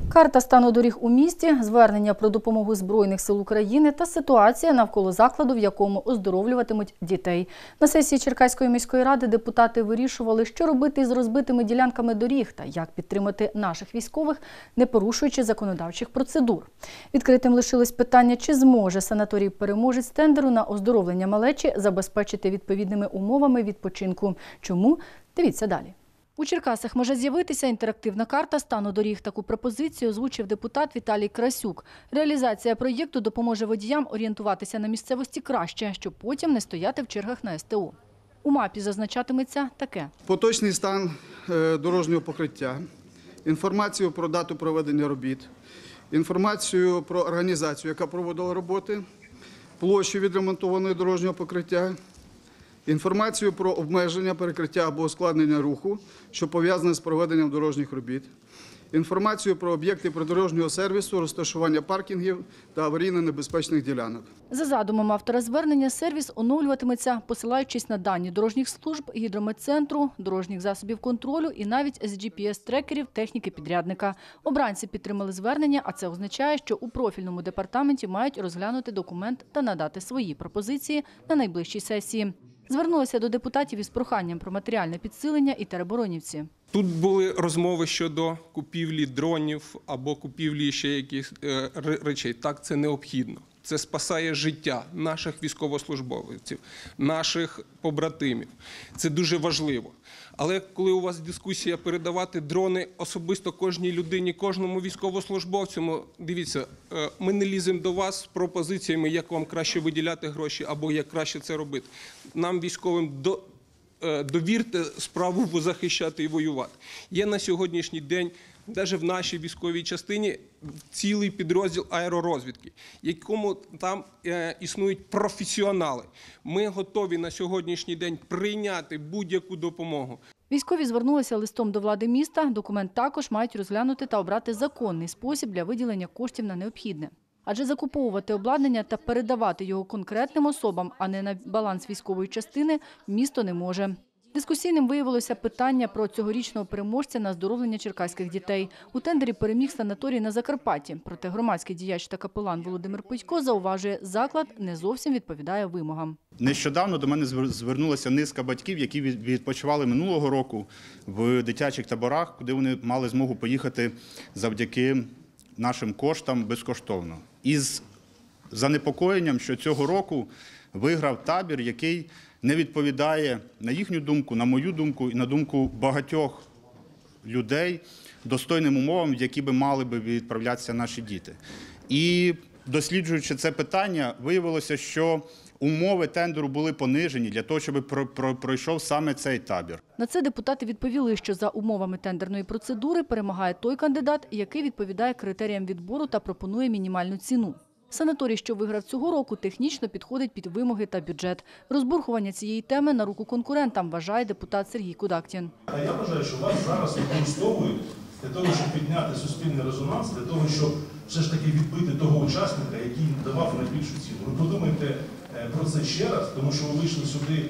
Карта стану доріг у місті, звернення про допомогу Збройних сил України та ситуація навколо закладу, в якому оздоровлюватимуть дітей. На сесії Черкаської міської ради депутати вирішували, що робити із розбитими ділянками доріг та як підтримати наших військових, не порушуючи законодавчих процедур. Відкритим лишилось питання, чи зможе санаторій-переможець тендеру на оздоровлення малечі забезпечити відповідними умовами відпочинку. Чому? Дивіться далі. У Черкасах може з'явитися інтерактивна карта стану доріг. Таку пропозицію озвучив депутат Віталій Красюк. Реалізація проєкту допоможе водіям орієнтуватися на місцевості краще, щоб потім не стояти в чергах на СТО. У мапі зазначатиметься таке. Поточний стан дорожнього покриття, інформацію про дату проведення робіт, інформацію про організацію, яка проводила роботи, площу відремонтованого дорожнього покриття, інформацію про обмеження, перекриття або ускладнення руху, що пов'язане з проведенням дорожніх робіт, інформацію про об'єкти придорожнього сервісу, розташування паркінгів та аварійно-небезпечних ділянок. За задумом автора звернення, сервіс оновлюватиметься, посилаючись на дані дорожніх служб, гідрометцентру, дорожніх засобів контролю і навіть з GPS-трекерів техніки підрядника. Обранці підтримали звернення, а це означає, що у профільному департаменті мають розглянути документ та надати свої пропозиції на найближчій сесії. Звернулися до депутатів із проханням про матеріальне підсилення і тероборонівці. Тут були розмови щодо купівлі дронів або купівлі ще якихось речей. Так, це необхідно. Це спасає життя наших військовослужбовців, наших побратимів. Це дуже важливо. Але коли у вас дискусія передавати дрони особисто кожній людині, кожному військовослужбовцю, дивіться, ми не ліземо до вас з пропозиціями, як вам краще виділяти гроші або як краще це робити. Нам, військовим, довірте справу захищати і воювати. Є на сьогоднішній день, навіть в нашій військовій частині, цілий підрозділ аеророзвідки, якому там існують професіонали. Ми готові на сьогоднішній день прийняти будь-яку допомогу. Військові звернулися листом до влади міста. Документ також мають розглянути та обрати законний спосіб для виділення коштів на необхідне. Адже закуповувати обладнання та передавати його конкретним особам, а не на баланс військової частини, місто не може. Дискусійним виявилося питання про цьогорічного переможця на оздоровлення черкаських дітей. У тендері переміг санаторій на Закарпатті. Проте громадський діяч та капелан Володимир Петько зауважує, заклад не зовсім відповідає вимогам. Нещодавно до мене звернулася низка батьків, які відпочивали минулого року в дитячих таборах, куди вони мали змогу поїхати завдяки нашим коштам безкоштовно. Із занепокоєнням, що цього року виграв табір, який не відповідає, на їхню думку, на мою думку і на думку багатьох людей, достойним умовам, в які би мали би відправлятися наші діти. І досліджуючи це питання, виявилося, що умови тендеру були понижені для того, щоб пройшов саме цей табір. На це депутати відповіли, що за умовами тендерної процедури перемагає той кандидат, який відповідає критеріям відбору та пропонує мінімальну ціну. Санаторій, що виграв цього року, технічно підходить під вимоги та бюджет. Розбурхування цієї теми на руку конкурентам, вважає депутат Сергій Кудактін. А я вважаю, що вас зараз використовують для того, щоб підняти суспільний резонанс, для того, щоб все ж таки відбити того учасника, який давав найбільшу ціну. Ви подумайте про це ще раз, тому що ви вийшли сюди,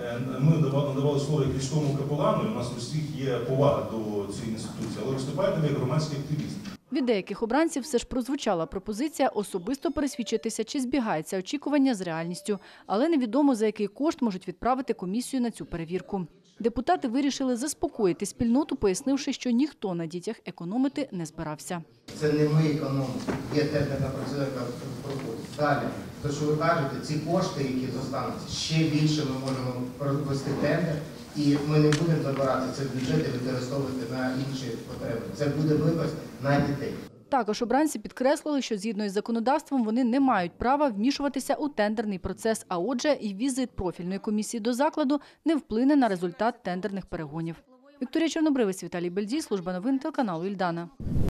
ми надавали слово як військовому капелану, і у нас у всіх є повага до цієї інституції, але виступаєте ви як громадський активіст. Від деяких обранців все ж прозвучала пропозиція особисто пересвідчитися, чи збігається очікування з реальністю. Але невідомо, за який кошт можуть відправити комісію на цю перевірку. Депутати вирішили заспокоїти спільноту, пояснивши, що ніхто на дітях економити не збирався. Це не ми економимо, є тендерна процедура, яка проходить. Далі, те, що ви кажете, ці кошти, які зостануться, ще більше ми можемо провести тендер, і ми не будемо забирати цей бюджет і використовувати на інші потреби. Це буде випас на дітей. Також обранці підкреслили, що згідно із законодавством вони не мають права вмішуватися у тендерний процес, а отже і візит профільної комісії до закладу не вплине на результат тендерних перегонів. Вікторія Чорнобривець, Віталій Бельдій, служба новин телеканалу «Ільдана».